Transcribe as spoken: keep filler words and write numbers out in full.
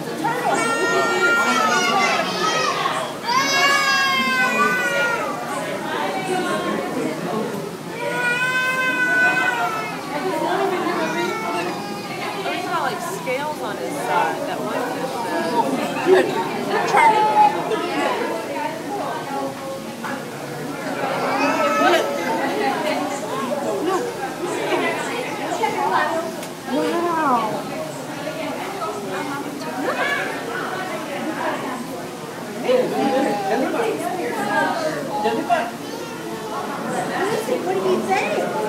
Like scales on his side. That one fish. Uh, charming. Wow. What did he say?